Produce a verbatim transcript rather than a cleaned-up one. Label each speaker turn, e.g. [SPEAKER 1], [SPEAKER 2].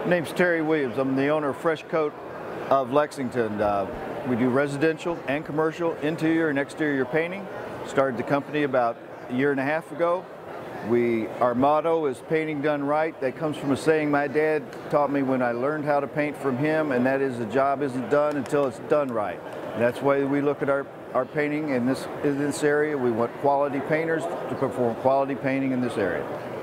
[SPEAKER 1] Name's Terry Williams. I'm the owner of Fresh Coat of Lexington. Uh, we do residential and commercial interior and exterior painting. Started the company about a year and a half ago. We, our motto is painting done right. That comes from a saying my dad taught me when I learned how to paint from him, and that is the job isn't done until it's done right. And that's why we look at our, our painting in this, in this area. We want quality painters to perform quality painting in this area.